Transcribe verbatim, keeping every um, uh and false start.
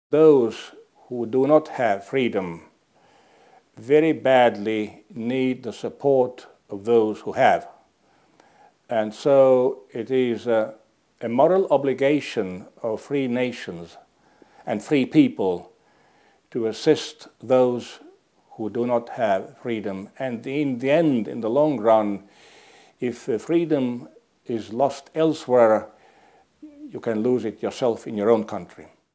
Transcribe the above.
Those who do not have freedom very badly need the support of those who have. And so it is a, a moral obligation of free nations and free people to assist those who do not have freedom. And in the end, in the long run, if freedom is lost elsewhere, you can lose it yourself in your own country.